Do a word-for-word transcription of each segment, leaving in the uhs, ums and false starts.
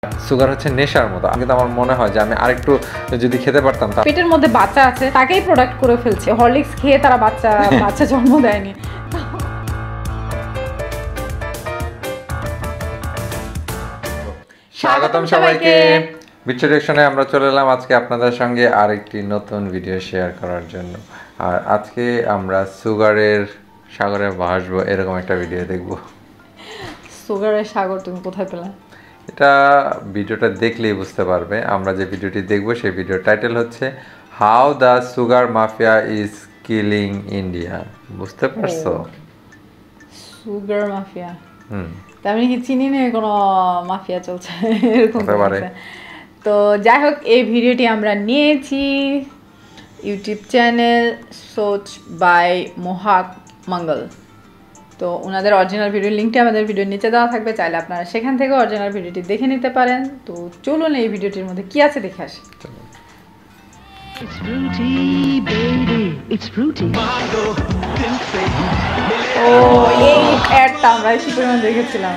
Sugar হচ্ছে নেশার মতো, কিন্তু আমার মনে হয় যে আমি আরেকটু যদি খেতে পারতাম। পেটের মধ্যে বাচ্চা আছে তাকেই প্রোডাক্ট করে ফেলছে, হরলিক্স খেয়ে তারা বাচ্চা বাচ্চা জন্ম দেয়নি। স্বাগতম সবাইকে বিচ্ছেদনে আমরা চলে এলাম আজকে আপনাদের সঙ্গে আরেকটি নতুন ভিডিও শেয়ার করার জন্য। আর আজকে আমরা সুগারের সাগরে ভাসবো এরকম একটা ভিডিও দেখব। সুগারের সাগর তুমি কোথায় পেলে? এটা ভিডিওটা দেখলেই বুঝতে পারবে। আমরা যে ভিডিওটি দেখব সেই ভিডিওর টাইটেল হচ্ছে how the sugar mafia is killing India. বুঝতে পারছো? সুগার মাফিয়া, হুম, তার মানে কি চিনি নিয়ে কোনো মাফিয়া চলছে এরকম হতে পারে। তো যাই হোক, এই ভিডিওটি আমরা নিয়েছি YouTube channel Soch by Mohak Mangal. তো ওনাদের অরিজিনাল ভিডিওর লিঙ্কটি আমাদের ভিডিওর নিচে দেওয়া থাকবে, চাইলে আপনারা সেখান থেকে অরিজিনাল ভিডিওটি দেখে নিতে পারেন। তো চলুন এই ভিডিওটির মধ্যে কি আছে দেখে আসি। It's fruity, baby. It's fruity. ও এই অ্যাডটা আমরা কি পরিমাণ দেখেছিলাম।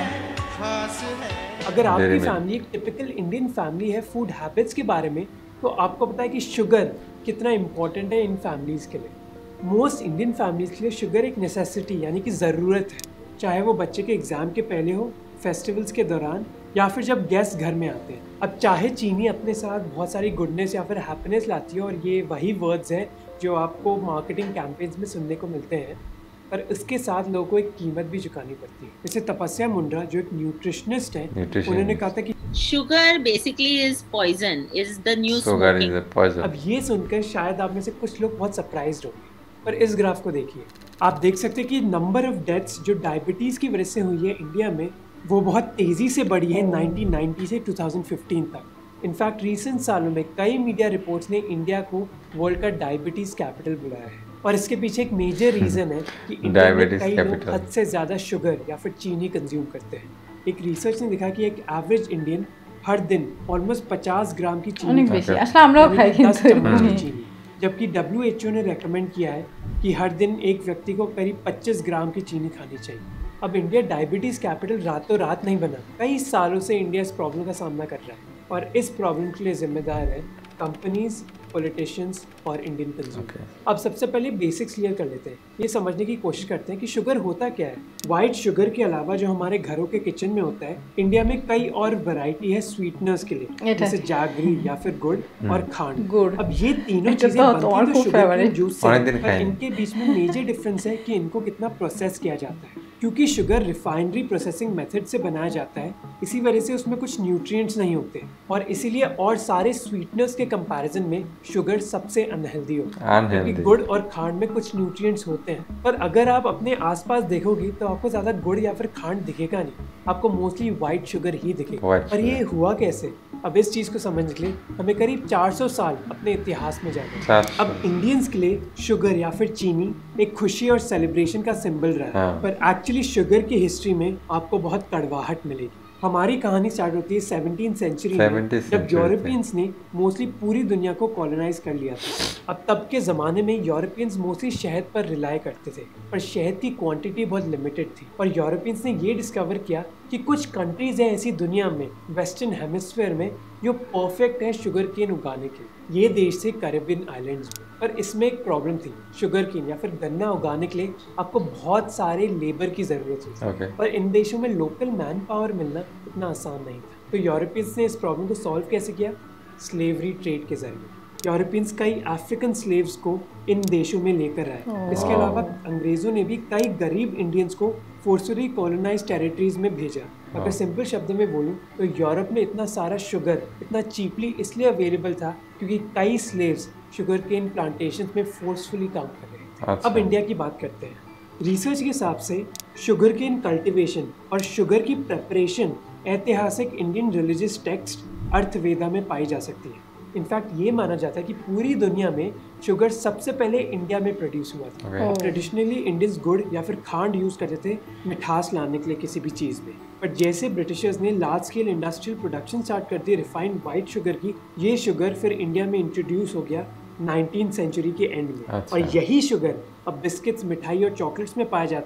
अगर आपकी फैमिली एक टिपिकल इंडियन फैमिली है फूड हैबिट्स के बारे में, तो आपको पता है कि शुगर कितना इम्पोर्टेंट है इन फैमिलीज़ के लिए। मोस्ट इंडियन फैमिलीज़ के लिए शुगर एक नेसेसिटी यानी कि ज़रूरत है, चाहे वो बच्चे के एग्ज़ाम के पहले हो, फेस्टिवल्स के दौरान, या फिर जब गेस्ट घर में आते हैं। अब चाहे चीनी अपने साथ बहुत सारी गुडनेस या फिर हैप्पीनेस लाती है, और ये वही वर्ड्स हैं जो आपको मार्केटिंग कैंपेन्स में सुनने को मिलते हैं, पर उसके साथ लोगों को एक कीमत भी चुकानी पड़ती है। जैसे तपस्या मुंड्रा जो एक न्यूट्रिशनिस्ट है, उन्होंने कहा था कि sugar basically is poison, is the new sugar is a poison. अब ये सुनकर शायद आप में से कुछ लोग बहुत सरप्राइज्ड होंगे, पर इस ग्राफ को देखिए। आप देख सकते हैं कि नंबर ऑफ डेथ्स जो डायबिटीज़ की वजह से हुई है इंडिया में, वो बहुत तेज़ी से बढ़ी है नाइनटीन नाइंटी से टू थाउजेंड फिफ्टीन तक। इनफैक्ट रिसेंट सालों में कई मीडिया रिपोर्ट्स ने इंडिया को वर्ल्ड का डायबिटीज़ कैपिटल बुलाया है, और इसके पीछे एक मेजर रीज़न है कि इंडिया में कई लोग हद से ज़्यादा शुगर या फिर चीनी कंज्यूम करते हैं। एक रिसर्च ने दिखा कि एक एवरेज इंडियन हर दिन ऑलमोस्ट पचास ग्राम की चीनी বেশি আসলে আমরাও খাই কিন্তু चीनी, जबकि डब्ल्यू एच ओ ने रेकमेंड किया है कि हर दिन एक व्यक्ति को करीब पच्चीस ग्राम की चीनी खानी चाहिए। अब इंडिया डायबिटीज़ कैपिटल रातों रात नहीं बना, कई सालों से इंडिया इस प्रॉब्लम का सामना कर रहा है, और इस प्रॉब्लम के लिए जिम्मेदार है कंपनीज, पॉलिटिशियंस और इंडियन कंज्यूमर। अब सबसे पहले बेसिक्स क्लियर कर लेते हैं, ये समझने की कोशिश करते हैं कि शुगर होता क्या है। वाइट शुगर के अलावा जो हमारे घरों के किचन में होता है, इंडिया में कई और वैरायटी है स्वीटनर्स के लिए, जैसे जागरी या फिर गुड़ और खांड। गुड़। अब ये तीनों चीजें बनती तो शुगर के जूस से, पर इनके बीच में मेजर डिफरेंस है कि इनको कितना प्रोसेस किया जाता है। क्योंकि शुगर रिफाइनरी प्रोसेसिंग मेथड से बनाया जाता है, इसी वजह से उसमें कुछ न्यूट्रिएंट्स नहीं होते, और इसीलिए और सारे स्वीटनर्स के कंपैरिजन में शुगर सबसे अनहेल्दी होता है। क्योंकि गुड़ और खांड में कुछ न्यूट्रिएंट्स होते हैं, पर अगर आप अपने आसपास देखोगे तो आपको ज़्यादा गुड़ या फिर खांड दिखेगा नहीं, आपको मोस्टली वाइट शुगर ही दिखेगा। पर ये हुआ कैसे? अब इस चीज़ को समझने के लिए हमें करीब चार सौ साल अपने इतिहास में जाना है। अब इंडियंस के लिए शुगर या फिर चीनी एक खुशी और सेलिब्रेशन का सिंबल रहा है, हाँ। पर एक्चुअली शुगर की हिस्ट्री में आपको बहुत कड़वाहट मिलेगी। हमारी कहानी स्टार्ट होती है सेवनटीन सेंचुरी में, जब यूरोपियंस ने मोस्टली पूरी दुनिया को कॉलोनाइज कर लिया था। अब तब के ज़माने में यूरोपियंस मोस्टली शहद पर रिलाय करते थे, पर शहद की क्वांटिटी बहुत लिमिटेड थी, और यूरोपियंस ने ये डिस्कवर किया कि कुछ कंट्रीज़ हैं ऐसी दुनिया में, वेस्टर्न हेमिस्फीयर में, जो परफेक्ट है शुगर केन उगाने के। ये देश थे कैरेबियन आइलैंड्स में, पर इसमें एक प्रॉब्लम थी। शुगर केन या फिर गन्ना उगाने के लिए आपको बहुत सारे लेबर की ज़रूरत होती है, okay. पर इन देशों में लोकल मैन पावर मिलना इतना आसान नहीं था। तो यूरोपियंस ने इस प्रॉब्लम को सॉल्व कैसे किया? स्लेवरी ट्रेड के जरिए। यूरोपियंस कई अफ्रीकन स्लेव्स को इन देशों में लेकर आए। इसके अलावा अंग्रेज़ों ने भी कई गरीब इंडियंस को फोर्सफुली कॉलोनाइज टेरिटरीज में भेजा। अगर सिंपल शब्दों में बोलूँ तो यूरोप में इतना सारा शुगर इतना चीपली इसलिए अवेलेबल था क्योंकि कई स्लेव्स शुगर केन प्लांटेशन में फोर्सफुली काम कर रहे थे। अच्छा। अब इंडिया की बात करते हैं। रिसर्च के हिसाब से शुगर केन कल्टिवेशन और शुगर की प्रेपरेशन ऐतिहासिक इंडियन रिलीजियस टेक्स्ट अर्थवेदा में पाई जा सकती है। इनफैक्ट ये माना जाता है कि पूरी दुनिया में शुगर सबसे पहले इंडिया में प्रोड्यूस हुआ था। ट्रेडिशनली इंडियंस गुड़ या फिर खांड यूज़ करते थे मिठास लाने के लिए किसी भी चीज़ में, बट जैसे ब्रिटिशर्स ने large scale industrial production start कर दी रिफाइंड वाइट शुगर की, ये शुगर फिर इंडिया में इंट्रोड्यूस हो गया नाइनटीन सेंचुरी के एंड में। अच्छा। और यही शुगर अब बिस्किट्स, मिठाई और चॉकलेट्स में पाया जाता है,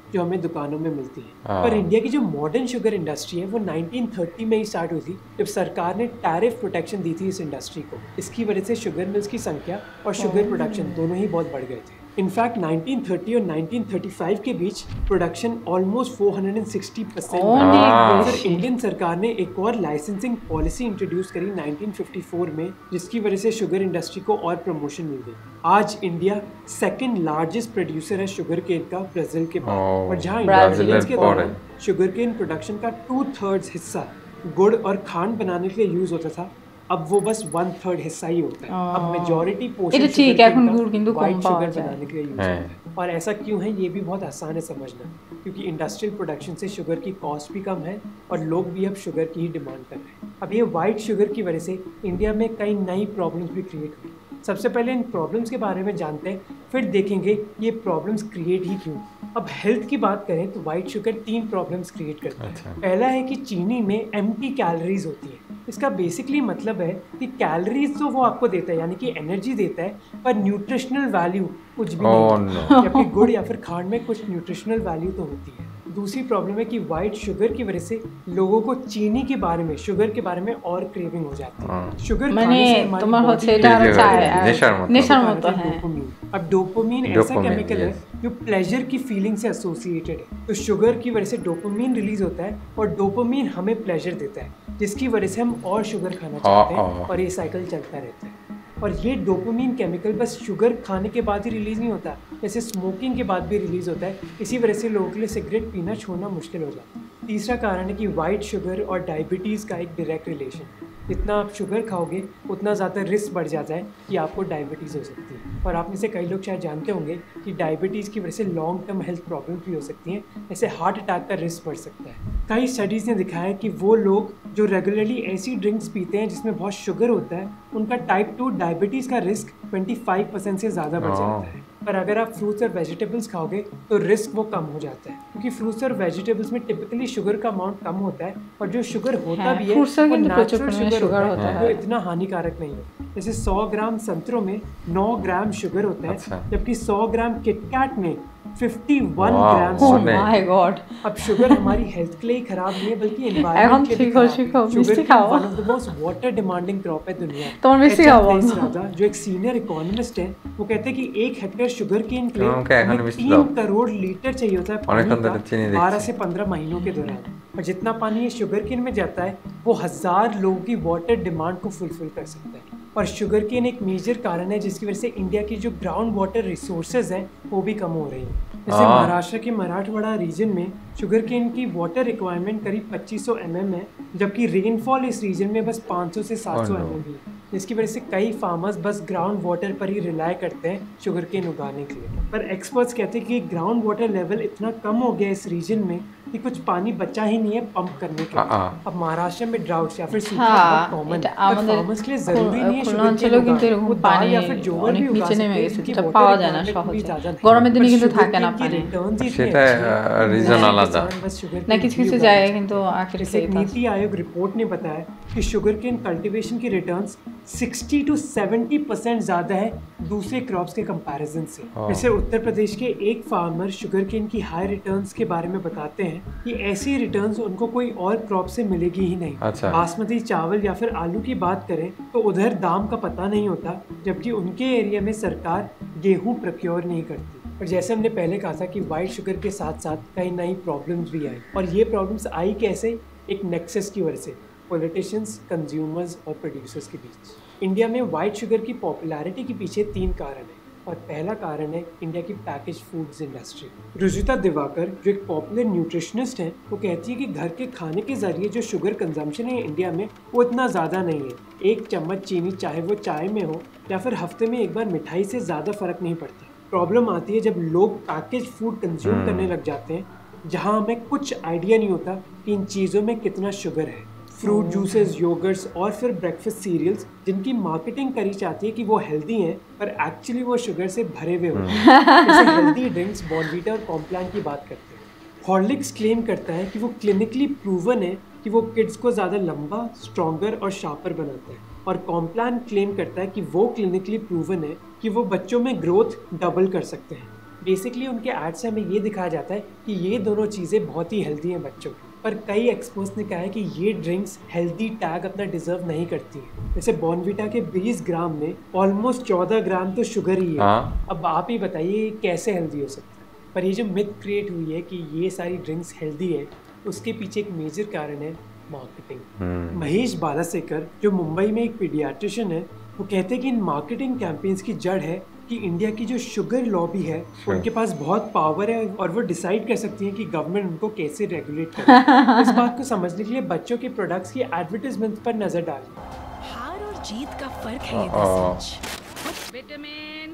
जो हमें दुकानों में मिलती है। हाँ। पर इंडिया की जो मॉडर्न शुगर इंडस्ट्री है वो नाइनटीन थर्टी में ही स्टार्ट हुई थी, जब सरकार ने टैरिफ प्रोटेक्शन दी थी इस इंडस्ट्री को। इसकी वजह से शुगर मिल्स की संख्या और शुगर प्रोडक्शन दोनों ही बहुत बढ़ गए थे। इनफैक्ट नाइनटीन थर्टी और नाइनटीन थर्टी फाइव के बीच production almost four hundred sixty percent हाँ। फिर इंडियन सरकार ने एक और लाइसेंसिंग पॉलिसी इंट्रोड्यूस करी नाइनटीन फिफ्टी फोर में, जिसकी वजह से शुगर इंडस्ट्री को और प्रमोशन मिल गई। आज इंडिया सेकंड लार्जेस्ट प्रोड्यूसर है शुगर केन का ब्राजील के बाद, ओह, और जहां ब्राजील इंडियंस के और दौरान शुगर केन प्रोडक्शन का टू थर्ड्स हिस्सा गुड़ और खांड बनाने के लिए यूज होता था, अब वो बस वन थर्ड हिस्सा ही होता है। अब मेजॉरिटी पोर्शन এটা ঠিক, এখন গুড় কিন্তু কম व्हाइट পাওয়া शुगर যায়। बनाने के लिए यूज হ্যাঁ। होता है। और ऐसा क्यों है ये भी बहुत आसान है समझना, क्योंकि इंडस्ट्रियल प्रोडक्शन से शुगर की कॉस्ट भी कम है और लोग भी अब शुगर की ही डिमांड कर रहे हैं। अब ये वाइट शुगर की वजह से इंडिया में कई नई प्रॉब्लम्स भी क्रिएट हुई। सबसे पहले इन प्रॉब्लम्स के बारे में जानते हैं, फिर देखेंगे ये प्रॉब्लम्स क्रिएट ही क्यों। अब हेल्थ की बात करें तो वाइट शुगर तीन प्रॉब्लम्स क्रिएट करता है। अच्छा। पहला है कि चीनी में एम्प्टी कैलोरीज होती है। इसका बेसिकली मतलब है कि कैलोरीज तो वो आपको देता है, यानी कि एनर्जी देता है, पर न्यूट्रिशनल वैल्यू कुछ भी Oh, नहीं no. जबकि गुड़ या फिर खांड में कुछ न्यूट्रिशनल वैल्यू तो होती है। दूसरी प्रॉब्लम है कि वाइट शुगर की वजह से लोगों को चीनी के बारे में, शुगर के बारे में और क्रेविंग हो जाती है। हाँ। शुगर মানে खाने से हमारी তোমার body হচ্ছে में এটা আরো ঠিক চায় আছে, আর নেশার মতো। নেশার होता মতো है হ্যাঁ डोपामिन। अब डोपामिन ऐसा Dopamine, केमिकल है yes. जो प्लेजर की फीलिंग से एसोसिएटेड है। तो शुगर की वजह से डोपामिन रिलीज होता है और डोपामिन हमें प्लेजर देता है, जिसकी वजह से हम और शुगर खाना चाहते हाँ, हैं हाँ। और ये साइकिल चलता रहता है। और ये डोपामिन केमिकल बस शुगर खाने के बाद ही रिलीज नहीं होता, जैसे स्मोकिंग के बाद भी रिलीज होता है। इसी वजह से लोगों के लिए सिगरेट पीना छोड़ना मुश्किल हो जाता है। तीसरा कारण है कि वाइट शुगर और डायबिटीज़ का एक डायरेक्ट रिलेशन है। जितना आप शुगर खाओगे उतना ज़्यादा रिस्क बढ़ जाता है कि आपको डायबिटीज़ हो सकती है। और आप में से कई लोग शायद जानते होंगे कि डायबिटीज़ की वजह से लॉन्ग टर्म हेल्थ प्रॉब्लम्स भी हो सकती हैं, जैसे हार्ट अटैक का रिस्क बढ़ सकता है। कई स्टडीज़ ने दिखाया है कि वो लोग जो रेगुलरली ऐसी ड्रिंक्स पीते हैं जिसमें बहुत शुगर होता है, उनका टाइप टू डायबिटीज़ का रिस्क पच्चीस परसेंट से ज़्यादा बढ़ जाता है। पर अगर आप फ्रूट्स और वेजिटेबल्स खाओगे तो रिस्क वो कम हो जाता है, क्योंकि फ्रूट्स और वेजिटेबल्स में टिपिकली शुगर का अमाउंट कम होता है, और जो शुगर होता हाँ, भी है fruits में वो किंतु प्रचुर नेचुरल परिमाणे शुगर sugar होता होता है, है। वो इतना हानिकारक नहीं है। जैसे सौ ग्राम संतरों में नौ ग्राम शुगर होता है, अच्छा। जबकि सौ ग्राम किटकैट में इक्यावन वाह, ग्राम ও মানে- शुगर। মাই গড अब शुगर हमारी हेल्थ के लिए ही खराब नहीं है, बल्कि এখন एनवायरनमेंट के लिए भी শিখো, खराब শিখো, है। মিষ্টি शुगर খাও। One of the most water demanding crop है दुनिया। তোমার মিষ্টি एच খাও एम বন্ধু। राजा, जो एक सीनियर इकोनॉमिस्ट है, वो कहते हैं कि एक हेक्टेयर शुगर केन के लिए তোমাকে এখন हमें মিষ্টি तीन দাও। करोड़ लीटर चाहिए होता है অনেকক্ষণ पानी ধরে চিনি का দেখছি। बारह से पंद्रह महीनों के दौरान। और जितना पानी ये शुगर केन में जाता है वो हजार लोगों की वाटर डिमांड को फुलफिल कर सकता है। और शुगर केन एक मेजर कारण है जिसकी वजह से इंडिया की जो ग्राउंड वाटर रिसोर्सेज हैं वो भी कम हो रही हैं। जैसे हाँ। महाराष्ट्र के मराठवाड़ा रीजन में शुगर केन की वाटर रिक्वायरमेंट करीब पच्चीस सौ एम एम है, जबकि रेनफॉल इस रीजन में बस पाँच सौ से सात सौ Oh, एम no. एम ही है, जिसकी वजह से कई फार्मर्स बस ग्राउंड वाटर पर ही रिलाय करते हैं शुगर केन उगाने के लिए। पर एक्सपर्ट्स कहते हैं कि ग्राउंड वाटर लेवल इतना कम हो गया इस रीजन में कि कुछ पानी बचा ही नहीं है पंप करने के लिए। हाँ। अब महाराष्ट्र में ड्राउट्स या फिर सूखा हाँ, बहुत कॉमन এটা है, पर আমাদের फार्मर्स के लिए जरूरी नहीं है খুলনা शुगर অঞ্চলেও केन কিন্তু उगाना। এরকম वो दाल পানি या फिर जोवर অনেক भी उगा নিচে सकते নেমে हैं, গেছে, जिनकी যেটা water পাওয়া যায় না requirement भी সহজে। ज़्यादा नहीं। গরমের দিনে पर কিন্তু sugar থাকে না cane की পানি। returns ही इतने সেটা अच्छे हैं, আহ, reason कि আলাদা। किसान बस sugar না cane কিছু ही কিছু उगा জায়গায় सकते हैं। কিন্তু আখের जैसे एक খেতে नीति आयोग रिपोर्ट ने बताया कि शुगर केन कल्टीवेशन की रिटर्न्स साठ टू सत्तर परसेंट ज़्यादा है दूसरे क्रॉप्स के कंपैरिजन से। हाँ। जैसे उत्तर प्रदेश के एक फार्मर शुगर केन की हाई रिटर्न्स के बारे में बताते हैं कि ऐसी रिटर्न्स उनको कोई और क्रॉप से मिलेगी ही नहीं। अच्छा। बासमती चावल या फिर आलू की बात करें तो उधर दाम का पता नहीं होता, जबकि उनके एरिया में सरकार गेहूं प्रोक्योर नहीं करती। और जैसे हमने पहले कहा था कि वाइट शुगर के साथ साथ कई नई प्रॉब्लम्स भी आई, और ये प्रॉब्लम्स आई कैसे? एक नेक्सस की वजह से, पॉलिटिशियंस, कंज्यूमर्स और प्रोड्यूसर्स के बीच। इंडिया में वाइट शुगर की पॉपुलैरिटी के पीछे तीन कारण हैं, और पहला कारण है इंडिया की package foods industry. Rujuta Diwekar, जो एक पॉपुलर न्यूट्रिशनिस्ट हैं, वो कहती है कि घर के खाने के जरिए जो शुगर कंजम्पशन है इंडिया में वो इतना ज़्यादा नहीं है। एक चम्मच चीनी, चाहे वो चाय में हो या फिर हफ्ते में एक बार मिठाई, से ज़्यादा फर्क नहीं पड़ता। प्रॉब्लम आती है जब लोग पैकेज फूड कंज्यूम करने लग जाते हैं, जहाँ हमें कुछ आइडिया नहीं होता कि इन चीज़ों में कितना शुगर है। फ्रूट जूसेस, योगर्ट्स और फिर ब्रेकफास्ट सीरियल्स, जिनकी मार्केटिंग करी जाती है कि वो हेल्दी हैं, पर एक्चुअली वो शुगर से भरे हुए होते हैं। जैसे हेल्दी ड्रिंक्स, बॉर्नवीटा और कॉम्प्लान की बात करते हैं। हॉर्लिक्स क्लेम करता है कि वो क्लिनिकली प्रूवन है कि वो किड्स को ज़्यादा लंबा, स्ट्रॉन्गर और शार्पर बनाता है, और कॉम्प्लान क्लेम करता है कि वो क्लिनिकली प्रूवन है कि वो बच्चों में ग्रोथ डबल कर सकते हैं। बेसिकली उनके एड से हमें ये दिखाया जाता है कि ये दोनों चीज़ें बहुत ही हेल्दी हैं बच्चों की। पर कई एक्सपर्ट्स ने कहा है कि ये ड्रिंक्स हेल्दी टैग अपना डिजर्व नहीं करती हैं। जैसे बॉर्नविटा के बीस ग्राम में ऑलमोस्ट चौदह ग्राम तो शुगर ही है। हाँ। अब आप ही बताइए कैसे हेल्दी हो सकता है। पर ये जो मिथ क्रिएट हुई है कि ये सारी ड्रिंक्स हेल्दी है, उसके पीछे एक मेजर कारण है मार्केटिंग। महेश बालासेकर जो मुंबई में एक पीडियाट्रिशियन है, वो कहते हैं कि इन मार्केटिंग कैंपेन्स की जड़ है कि इंडिया की जो शुगर लॉबी है उनके पास बहुत पावर है और वो डिसाइड कर सकती है कि गवर्नमेंट उनको कैसे रेगुलेट करे। इस बात को समझने के लिए बच्चों के प्रोडक्ट्स की एडवर्टाइजमेंट पर नजर डालें। हार और जीत का फर्क है ये सच। Vitamin,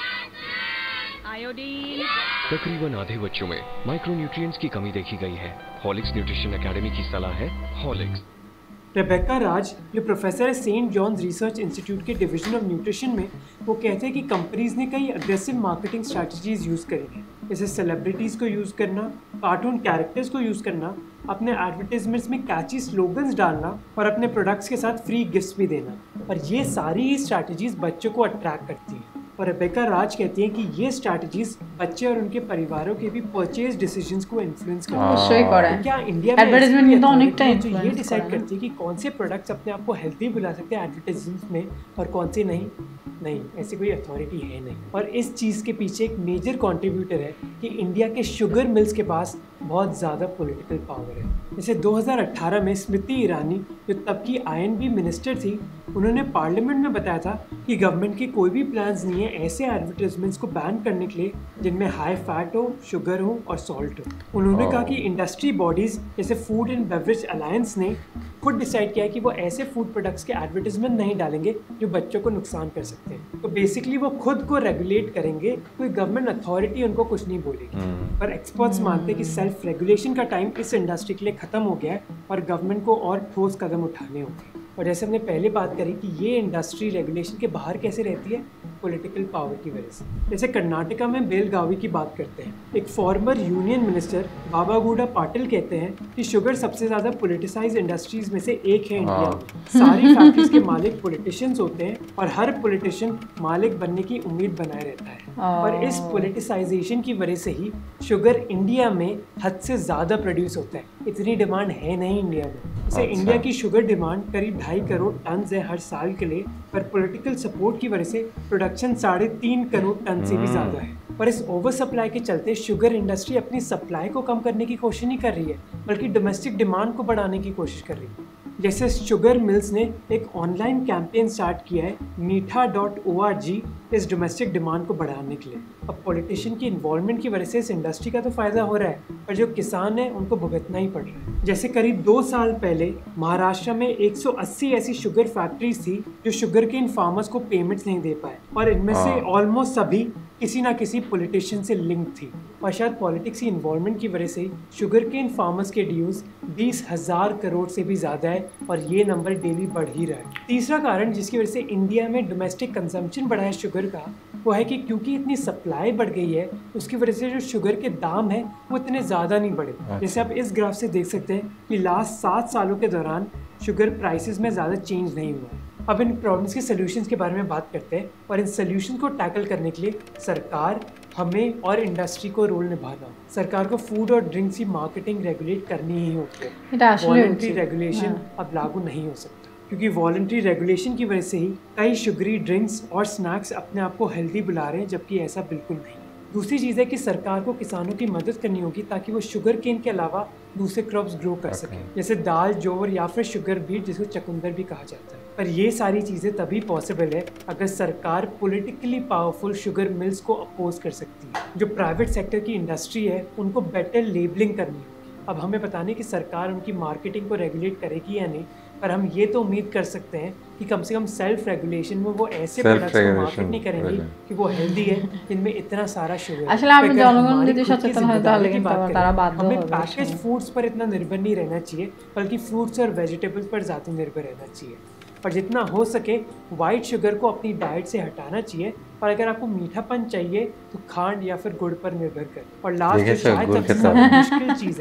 iodine. तकरीबन आधे बच्चों में माइक्रोन्यूट्रिएंट्स की कमी देखी गई है। हॉलिक्स न्यूट्रिशन एकेडमी की सलाह है हॉलिक्स। रेबेका राज जो प्रोफेसर है सेंट जॉन्स रिसर्च इंस्टीट्यूट के डिवीजन ऑफ न्यूट्रिशन में, वो कहते हैं कि कंपनीज ने कई अग्रेसिव मार्केटिंग स्ट्रैटेजीज यूज़ करी हैं, जैसे सेलिब्रिटीज़ को यूज़ करना, कार्टून कैरेक्टर्स को यूज़ करना, अपने एडवर्टाइजमेंट्स में कैची स्लोगन्स डालना और अपने प्रोडक्ट्स के साथ फ्री गिफ्ट्स भी देना। और ये सारी ही स्ट्रैटेजीज बच्चों को अट्रैक्ट करती हैं। और रेबेका राज कहती हैं कि ये स्ट्रैटेजीज बच्चे और उनके परिवारों के भी परचेज डिसीजंस को इन्फ्लुएंस करती हैं। क्या इंडिया में एडवर्टाइजमेंट तो अनेक टाइम जो ये डिसाइड करती है कि कौन से प्रोडक्ट्स अपने आप को हेल्दी बुला सकते हैं एडवर्टाइजमेंट में और कौन से नहीं? नहीं, ऐसी कोई अथॉरिटी है नहीं। और इस चीज़ के पीछे एक मेजर कंट्रीब्यूटर है कि इंडिया के शुगर मिल्स के पास बहुत ज़्यादा पॉलिटिकल पावर है। जैसे दो हज़ार अठारह में स्मृति ईरानी जो तब की आई एन बी मिनिस्टर थी, उन्होंने पार्लियामेंट में बताया था कि गवर्नमेंट के कोई भी प्लान्स नहीं है ऐसे एडवर्टाइजमेंट्स को बैन करने के लिए जिनमें हाई फैट हो, शुगर हो और सॉल्ट हो। उन्होंने कहा कि इंडस्ट्री बॉडीज़ जैसे फूड एंड बेवरेज अलायंस ने खुद डिसाइड किया है कि वो ऐसे फूड प्रोडक्ट्स के एडवर्टाइजमेंट नहीं डालेंगे जो बच्चों को नुकसान कर सकते हैं। तो बेसिकली वो खुद को रेगुलेट करेंगे, कोई गवर्नमेंट अथॉरिटी उनको कुछ नहीं बोलेगी। पर एक्सपर्ट्स मानते हैं कि सेल्फ रेगुलेशन का टाइम इस इंडस्ट्री के लिए ख़त्म हो गया है और गवर्नमेंट को और ठोस कदम उठाने होंगे। और जैसे हमने पहले बात करी कि ये इंडस्ट्री रेगुलेशन के बाहर कैसे रहती है, पॉलिटिकल पावर की वजह से। जैसे कर्नाटका में बेलगावी की बात करते हैं, एक former union minister Babagouda Patil कहते हैं कि शुगर सबसे ज़्यादा पॉलिटिसाइज इंडस्ट्रीज में से एक है इंडिया में। सारी फैक्ट्रीज के मालिक पॉलिटिशियंस होते हैं और हर पॉलिटिशियन मालिक बनने की उम्मीद बनाए रहता है। और इस पॉलिटिसाइजेशन की वजह से ही शुगर इंडिया में हद से ज़्यादा प्रोड्यूस होता है। इतनी डिमांड है नहीं इंडिया में। जैसे अच्छा। इंडिया की शुगर डिमांड करीब ढाई करोड़ टन है हर साल के लिए, पर पॉलिटिकल सपोर्ट की वजह से प्रोडक्शन साढ़े तीन करोड़ टन से भी ज़्यादा है। पर इस ओवर सप्लाई के चलते शुगर इंडस्ट्री अपनी सप्लाई को कम करने की कोशिश नहीं कर रही है, बल्कि डोमेस्टिक डिमांड को बढ़ाने की कोशिश कर रही है। जैसे शुगर मिल्स ने एक ऑनलाइन कैंपेन स्टार्ट किया है मीठा डॉट ओ आर जी इस डोमेस्टिक डिमांड को बढ़ाने के लिए। अब पॉलिटिशियन की इन्वॉल्वमेंट की वजह से इस इंडस्ट्री का तो फ़ायदा हो रहा है, पर जो किसान है उनको भुगतना ही पड़ रहा है। जैसे करीब दो साल पहले महाराष्ट्र में एक सौ अस्सी ऐसी शुगर फैक्ट्रीज थी जो शुगर के इन फार्मर्स को पेमेंट्स नहीं दे पाए, और इनमें से ऑलमोस्ट सभी किसी ना किसी पॉलिटिशियन से लिंक थी। और शायद पॉलिटिक्स की इन्वॉल्वमेंट की वजह से शुगर के इन फार्मर्स के ड्यूज बीस हजार करोड़ से भी ज़्यादा है और ये नंबर डेली बढ़ ही रहा है। तीसरा कारण जिसकी वजह से इंडिया में डोमेस्टिक कंजम्पशन बढ़ा है शुगर का, वो है कि क्योंकि इतनी सप्लाई बढ़ गई है, उसकी वजह से जो शुगर के दाम है वो इतने ज़्यादा नहीं बढ़े। जैसे आप इस ग्राफ से देख सकते हैं कि लास्ट सात सालों के दौरान शुगर प्राइसेस में ज़्यादा चेंज नहीं हुआ है। अब इन प्रॉब्लम्स के सलूशंस के बारे में बात करते हैं, और इन सलूशन को टैकल करने के लिए सरकार, हमें और इंडस्ट्री को रोल निभाना। सरकार को फूड और ड्रिंक्स की मार्केटिंग रेगुलेट करनी ही होती है। वॉलंटरी रेगुलेशन अब लागू नहीं हो सकता, क्योंकि वॉलंटरी रेगुलेशन की वजह से ही कई शुगरी ड्रिंक्स और स्नैक्स अपने आप को हेल्दी बुला रहे हैं, जबकि ऐसा बिल्कुल नहीं। दूसरी चीज़ है कि सरकार को किसानों की मदद करनी होगी ताकि वो शुगर केन के अलावा दूसरे क्रॉप्स ग्रो कर सकें, जैसे दाल, जौर या फिर शुगर बीट जिसको चकुंदर भी कहा जाता है। पर ये सारी चीज़ें तभी पॉसिबल है अगर सरकार पॉलिटिकली पावरफुल शुगर मिल्स को अपोज कर सकती है। जो प्राइवेट सेक्टर की इंडस्ट्री है उनको बेटर लेबलिंग करनी होगी। अब हमें पता नहीं कि सरकार उनकी मार्केटिंग को रेगुलेट करेगी या नहीं, पर हम ये तो उम्मीद कर सकते हैं कि कम से कम सेल्फ रेगुलेशन में वो ऐसे प्रोडक्ट्स को मार्केट नहीं करेंगी कि वो हेल्दी है, जिनमें इतना सारा शुगर है। আসলে আমি জনগণ যদি সচেতন হয় তাহলে কিন্তু তারা বাধ্য হবে। हमें पैकेज फूड्स पर इतना निर्भर नहीं रहना चाहिए, बल्कि फ्रूट्स और वेजिटेबल्स पर ज़्यादा निर्भर रहना चाहिए। और जितना हो सके वाइट शुगर को अपनी डाइट से हटाना चाहिए, और अगर आपको मीठापन चाहिए तो खांड या फिर गुड़ पर निर्भर कर। और लास्ट जो शायद सबसे ज़्यादा मुश्किल चीज़ है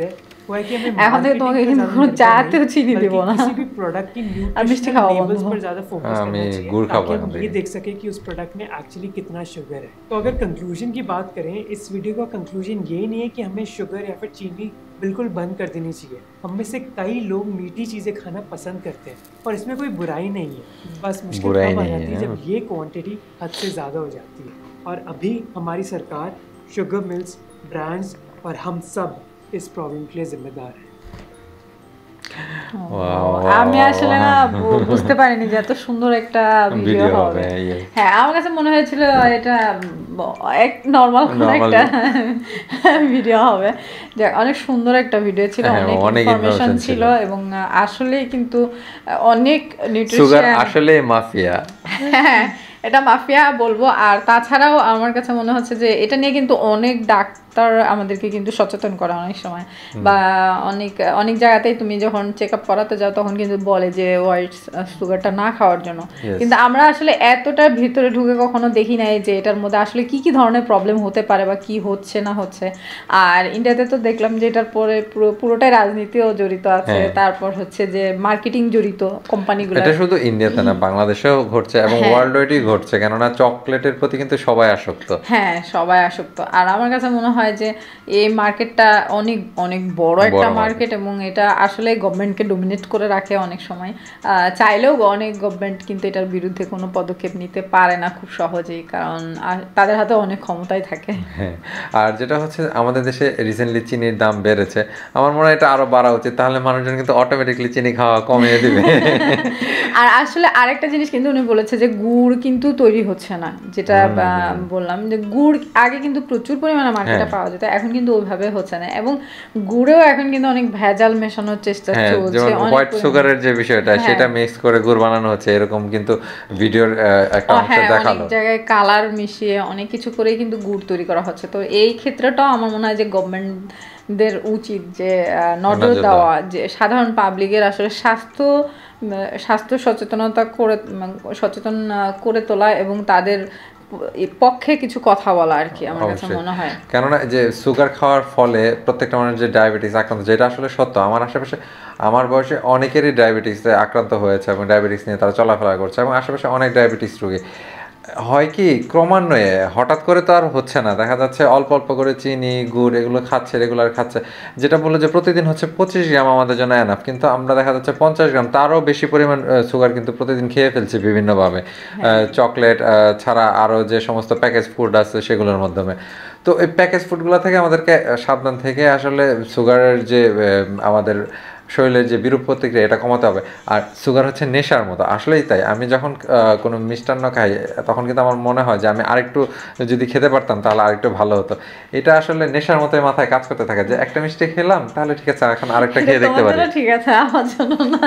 है कि हमें এখন থেকে তোমাকে কিন্তু কোনো চাতেও চিনি দেব না किसी भी प्रोडक्ट की আর মিষ্টি न्यूट्रिशनल খাওয়া लेबल्स বন্ধ पर ज्यादा फोकस हाँ, मैं करना चाहिए गुड़ खाऊंगा ताकि हम अभी। ये देख सके कि उस प्रोडक्ट में एक्चुअली कितना शुगर है। तो अगर कंक्लूजन की बात करें, इस वीडियो का कंक्लूजन ये नहीं है कि हमें शुगर या फिर चीनी बिल्कुल बंद कर देनी चाहिए। हम में से कई लोग मीठी चीज़ें खाना पसंद करते हैं और इसमें कोई बुराई नहीं है, बस मुश्किल बुराई तब आ नहीं जाती है है। जब ये क्वांटिटी हद से ज़्यादा हो जाती है। और अभी हमारी सरकार, शुगर मिल्स, ब्रांड्स और हम सब इस प्रॉब्लम के लिए जिम्मेदार हैं। আমি আসলে না বু- বুঝতে পারিনি যে এত সুন্দর একটা ভিডিও ভিডিও হবে। হবে, yes. হ্যাঁ, আমার কাছে মনে হয়েছিল এটা ব- এক নর্মাল কোনো Normal। একটা ভিডিও হবে, যে অনেক সুন্দর একটা ভিডিও ছিল, হ্যাঁ, অনেক অনেক ইনফরমেশন information ছিল ছিল। এবং আসলে কিন্তু অনেক সুগার নিউট্রিশন আসলে মাফিয়া। হ্যাঁ, এটা মাফিয়া বলবো। আর তাছাড়াও আমার কাছে মনে হচ্ছে যে এটা নিয়ে কিন্তু অনেক ডাক্তার আমাদেরকে কিন্তু সচেতন করা অনেক সময়, বা অনেক অনেক জায়গাতেই তুমি যখন চেক আপ করাতে যাও তখন কিন্তু বলে যে হোয়াইট সুগারটা না খাওয়ার জন্য। Yes. কিন্তু আমরা আসলে এতটা ভিতরে ঢুকে কখনো দেখি নাই যে এটার মধ্যে আসলে কি কি ধরনের প্রবলেম হতে পারে বা কি হচ্ছে না হচ্ছে। আর ইন্ডিয়াতে তো দেখলাম যে এটার পরে পুরো পুরোটাই রাজনীতিও জড়িত আছে, হ্যাঁ। তারপর হচ্ছে যে মার্কেটিং জড়িত কোম্পানিগুলো। এটা শুধু ইন্ডিয়াতে না, বাংলাদেশেও ঘটছে এবং হ্যাঁ। ওয়ার্ল্ড ওয়াইডই ঘটছে, কেননা চকলেটের প্রতি কিন্তু সবাই আসক্ত। হ্যাঁ, সবাই আসক্ত। আর আমার কাছে মনে হয় যে এই মার্কেটটা অনেক অনেক বড় একটা বড় মার্কেট এবং এটা আসলে গভর্নমেন্টকে ডোমিনেট করে রাখে অনেক সময়। আহ, চাইলেও অনেক গভর্নমেন্ট কিন্তু এটার বিরুদ্ধে কোনো পদক্ষেপ নিতে পারে না খুব সহজেই, কারণ আহ, তাদের হাতে অনেক ক্ষমতাই থাকে। হ্যাঁ, আর যেটা হচ্ছে আমাদের দেশে রিসেন্টলি চিনির দাম বেড়েছে, আমার মনে হয় এটা আরো বাড়া উচিত, তাহলে মানুষজন কিন্তু অটোমেটিকলি চিনি খাওয়া কমিয়ে দিবে। আর আসলে আরেকটা জিনিস কিন্তু উনি বলেছে যে গুড় কিন্তু তৈরি হচ্ছে না, যেটা বা, বললাম যে গুড় আগে কিন্তু প্রচুর পরিমাণে মার্কেটে হ্যাঁ। পাওয়া যেত, এখন কিন্তু ওইভাবে হচ্ছে না, এবং গুড়েও এখন কিন্তু অনেক ভেজাল মেশানোর চেষ্টা হ্যাঁ, চলছে। যেমন অনেক হোয়াইট পরিমাণে। সুগারের যে বিষয়টা হ্যাঁ। সেটা মিক্স করে গুড় বানানো হচ্ছে, এরকম কিন্তু ভিডিওর একটা ও অংশ হ্যাঁ, অনেক দেখালো। জায়গায় কালার মিশিয়ে অনেক কিছু করেই কিন্তু গুড় তৈরি করা হচ্ছে। তো এই ক্ষেত্রটাও আমার মনে হয় যে গভর্নমেন্টদের উচিত যে আহ, নজর নজর দেওয়া, যে সাধারণ পাবলিকের আসলে স্বাস্থ্য উম, স্বাস্থ্য সচেতনতা করে উম, সচেতন আহ, করে তোলা এবং তাদের পক্ষে কিছু কথা বলা আর কি, আমার কাছে অবশ্যই। মনে হয়। কেননা যে সুগার খাওয়ার ফলে প্রত্যেকটা মানুষ যে ডায়াবেটিস আক্রান্ত, যেটা আসলে সত্য, আমার আশেপাশে আমার বয়সে অনেকেরই ডায়াবেটিসে আক্রান্ত হয়েছে এবং ডায়াবেটিস নিয়ে তারা চলাফেরা করছে, এবং আশেপাশে অনেক ডায়াবেটিস রোগী হয় কি ক্রমান্বয়ে, হঠাৎ করে তো আর হচ্ছে না, দেখা যাচ্ছে অল্প অল্প করে চিনি গুড় এগুলো খাচ্ছে, রেগুলার খাচ্ছে, যেটা বললো যে প্রতিদিন হচ্ছে পঁচিশ গ্রাম আমাদের জন্য এনাফ, কিন্তু আমরা দেখা যাচ্ছে পঞ্চাশ গ্রাম তারও বেশি পরিমাণ সুগার কিন্তু প্রতিদিন খেয়ে ফেলছি বিভিন্নভাবে, চকলেট ছাড়া আরও যে সমস্ত প্যাকেজ ফুড আছে সেগুলোর মাধ্যমে। তো এই প্যাকেজ ফুডগুলো থেকে আমাদেরকে সাবধান থেকে আসলে সুগারের যে আহ, আমাদের শরীরের যে বিরূপ প্রতিক্রিয়া এটা কমাতে হবে। আর সুগার হচ্ছে নেশার মতো, আসলেই তাই। আমি যখন আহ, কোনো মিষ্টান্ন খাই তখন কিন্তু আমার মনে হয় যে আমি আরেকটু যদি খেতে পারতাম তাহলে আরেকটু ভালো হতো। এটা আসলে নেশার মতোই মাথায় কাজ করতে থাকে যে একটা মিষ্টি খেলাম তাহলে ঠিক আছে, এখন আরেকটা খেয়ে দেখতে তোমার পারি। জন্য ঠিক আছে, আমার জন্য না।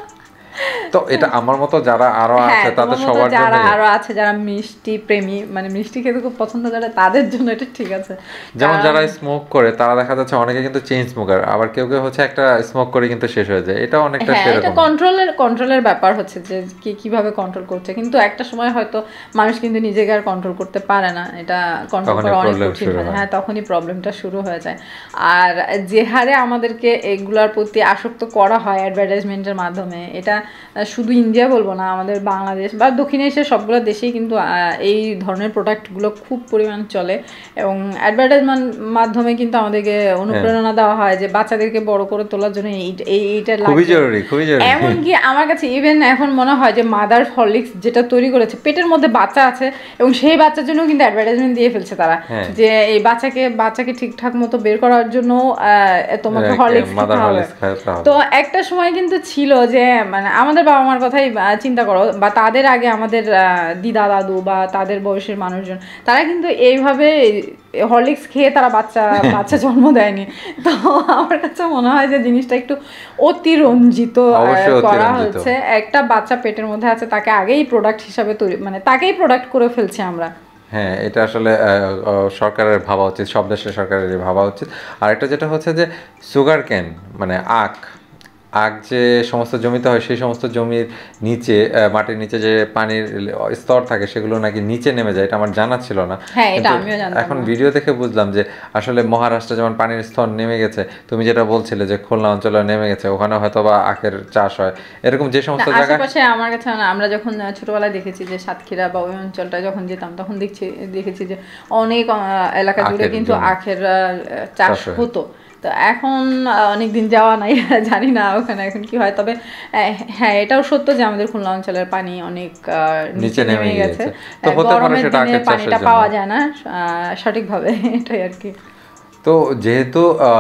তো এটা আমার মতো যারা আরো হ্যাঁ, আছে তাদের তোমার মতো সবার যারা জন্য, আরো আছে যারা মিষ্টি প্রেমী, মানে মিষ্টি খেতে খুব পছন্দ করে, তাদের জন্য এটা ঠিক আছে। যেমন কারণ- যারা স্মোক করে তারা দেখা যাচ্ছে অনেকে কিন্তু চেইন স্মোকার, আবার কেউ কেউ হচ্ছে একটা স্মোক করে কিন্তু শেষ হয়ে যায়, এটা অনেকটা হ্যাঁ, এটা সেরকম। কন্ট্রোলের কন্ট্রোলের ব্যাপার হচ্ছে যে কি কিভাবে কন্ট্রোল করছে, কিন্তু একটা সময় হয়তো মানুষ কিন্তু নিজেকে আর কন্ট্রোল করতে পারে না, এটা কন্ট্রোল তখনই করা অনেক problem কঠিন শুরু হয়। হয়। হ্যাঁ, তখনই প্রবলেমটা শুরু হয়ে যায়। আর যে হারে আমাদেরকে এগুলার প্রতি আসক্ত করা হয় অ্যাডভার্টাইজমেন্টের মাধ্যমে, এটা আহ, শুধু ইন্ডিয়া বলবো না, আমাদের বাংলাদেশ বা দক্ষিণ এশিয়ার সবগুলো দেশেই কিন্তু আহ, এই ধরনের প্রোডাক্টগুলো খুব পরিমাণ চলে, এবং অ্যাডভার্টাইজমেন্ট মাধ্যমে কিন্তু আমাদেরকে অনুপ্রেরণা দেওয়া হয় যে বাচ্চাদেরকে বড় করে তোলার জন্য এই এই- এইটা খুবই লাগবে। জরুরি, খুবই জরুরি। এমনকি আমার কাছে ইভেন এখন মনে হয় যে মাদার হরলিক্স যেটা তৈরি করেছে, পেটের মধ্যে বাচ্চা আছে এবং সেই বাচ্চার জন্য কিন্তু অ্যাডভার্টাইজমেন্ট দিয়ে ফেলছে তারা, হ্যাঁ। যে এই বাচ্চাকে বাচ্চাকে ঠিকঠাক মতো বের করার জন্য আহ, তোমাকে হরলিক্স মাদার খেতে হবে। হরলিক্স খাওয়াতে হবে। তো একটা সময় কিন্তু ছিল যে মানে আমাদের বাবা মার কথাই আহ, চিন্তা করো, বা তাদের আগে আমাদের আহ, দিদা দাদু বা তাদের বয়সের মানুষজন, তারা কিন্তু এইভাবে হরলিক্স খেয়ে তারা বাচ্চা বাচ্চা জন্ম দেয়নি। তো আমার কাছে মনে হয় যে জিনিসটা একটু অতিরঞ্জিত আহ, অবশ্যই করা অতিরঞ্জিত। হচ্ছে। একটা বাচ্চা পেটের মধ্যে আছে, তাকে আগেই প্রোডাক্ট হিসাবে তৈরি, মানে তাকেই প্রোডাক্ট করে ফেলছি আমরা। হ্যাঁ, এটা আসলে আহ, আহ, সরকারের ভাবা উচিত, সব দেশের সরকারের ভাবা উচিত। আর একটা যেটা হচ্ছে যে সুগার ক্যান মানে আখ, আগ যে সমস্ত জমিতে হয় সেই সমস্ত জমির নিচে মাটির নিচে যে পানির স্তর থাকে সেগুলো নাকি নিচে নেমে যায়, এটা আমার জানা ছিল না। এখন ভিডিও দেখে বুঝলাম যে আসলে মহারাষ্ট্রে যেমন পানির স্তর নেমে গেছে, তুমি যেটা বলছিলে যে খুলনা অঞ্চলে নেমে গেছে, ওখানে হয়তো বা আখের চাষ হয়, এরকম যে সমস্ত জায়গায় আমার কাছে আমরা যখন ছোটবেলায় দেখেছি যে সাতক্ষীরা বা ওই অঞ্চলটা যখন যেতাম তখন দেখছি দেখেছি যে অনেক এলাকা জুড়ে কিন্তু আখের চাষ হতো। তো এখন অনেক দিন যাওয়া নাই, জানি না ওখানে এখন কি হয়। তবে হ্যাঁ, এটাও সত্য যে আমাদের খুলনা অঞ্চলের পানি অনেক নিচে নেমে গেছে, গরমের দিনে পানিটা পাওয়া যায় না সঠিকভাবে, এটাই আর কি। তো যেহেতু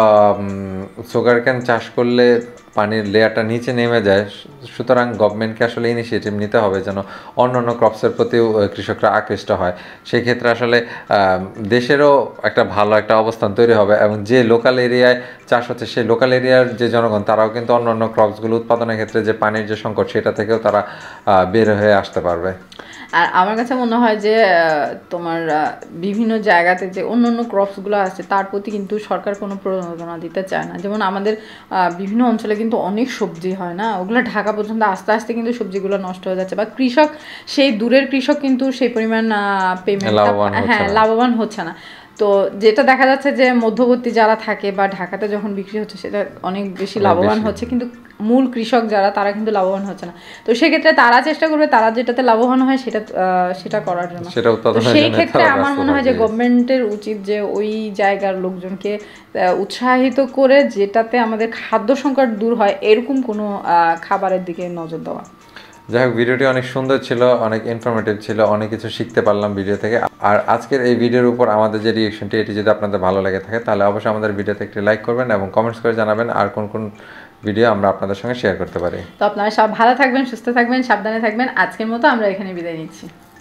সুগার ক্যান চাষ করলে পানির লেয়ারটা নিচে নেমে যায়, সুতরাং গভর্নমেন্টকে আসলে ইনিশিয়েটিভ নিতে হবে যেন অন্য অন্য ক্রপসের প্রতিও কৃষকরা আকৃষ্ট হয়। সেই ক্ষেত্রে আসলে দেশেরও একটা ভালো একটা অবস্থান তৈরি হবে, এবং যে লোকাল এরিয়ায় চাষ হচ্ছে সেই লোকাল এরিয়ার যে জনগণ তারাও কিন্তু অন্য অন্য ক্রপসগুলো উৎপাদনের ক্ষেত্রে যে পানির যে সংকট সেটা থেকেও তারা বের হয়ে আসতে পারবে। আর আমার কাছে মনে হয় যে তোমার বিভিন্ন জায়গাতে যে অন্য অন্য ক্রপসগুলো আছে তার প্রতি কিন্তু সরকার কোনো প্রণোদনা দিতে চায় না। যেমন আমাদের বিভিন্ন অঞ্চলে কিন্তু অনেক সবজি হয় না, ওগুলো ঢাকা পর্যন্ত আস্তে আস্তে কিন্তু সবজিগুলো নষ্ট হয়ে যাচ্ছে, বা কৃষক সেই দূরের কৃষক কিন্তু সেই পরিমাণ পেমেন্ট হ্যাঁ লাভবান হচ্ছে না। তো যেটা দেখা যাচ্ছে যে মধ্যবর্তী যারা থাকে বা ঢাকাতে যখন বিক্রি হচ্ছে সেটা অনেক বেশি লাভবান হচ্ছে, কিন্তু মূল কৃষক যারা তারা কিন্তু লাভবান হচ্ছে না। তো সেক্ষেত্রে তারা চেষ্টা করবে তারা যেটাতে লাভবান হয় সেটা সেটা করার জন্য। সেই ক্ষেত্রে আমার মনে হয় যে গভর্নমেন্টের উচিত যে ওই জায়গার লোকজনকে উৎসাহিত করে যেটাতে আমাদের খাদ্য সংকট দূর হয় এরকম কোনো খাবারের দিকে নজর দেওয়া। যাই হোক, ভিডিওটি অনেক সুন্দর ছিল, অনেক ইনফরমেটিভ ছিল, অনেক কিছু শিখতে পারলাম ভিডিও থেকে। আর আজকের এই ভিডিওর উপর আমাদের যে রিঅ্যাকশনটি এটি যদি আপনাদের ভালো লেগে থাকে তাহলে অবশ্যই আমাদের ভিডিওতে একটি লাইক করবেন এবং কমেন্টস করে জানাবেন আর কোন কোন ভিডিও আমরা আপনাদের সঙ্গে শেয়ার করতে পারি। তো আপনারা সব ভালো থাকবেন, সুস্থ থাকবেন, সাবধানে থাকবেন। আজকের মতো আমরা এখানে বিদায় নিচ্ছি।